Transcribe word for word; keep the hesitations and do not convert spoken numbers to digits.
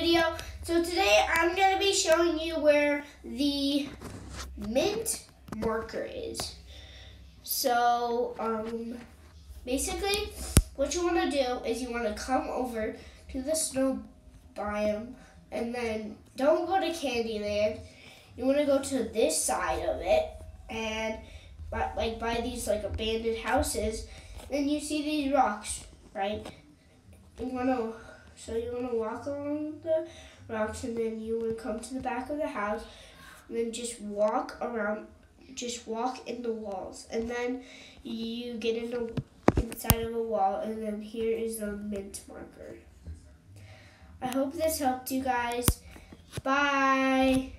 video. So today I'm going to be showing you where the mint marker is. So um, basically what you want to do is you want to come over to the snow biome and then don't go to Candyland. You want to go to this side of it and by, like by these like abandoned houses. Then you see these rocks, right? You want to So you want to walk along the rocks and then you want to come to the back of the house and then just walk around, just walk in the walls. And then you get in the, inside of a wall and then here is the mint marker. I hope this helped you guys. Bye.